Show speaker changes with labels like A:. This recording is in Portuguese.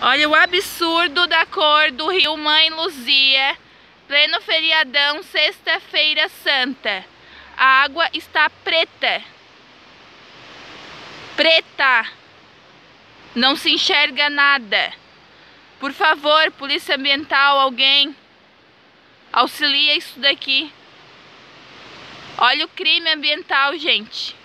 A: Olha o absurdo da cor do rio Mãe Luzia, pleno feriadão, sexta-feira santa. A água está preta. Preta. Não se enxerga nada. Por favor, polícia ambiental, alguém auxilia isso daqui. Olha o crime ambiental, gente.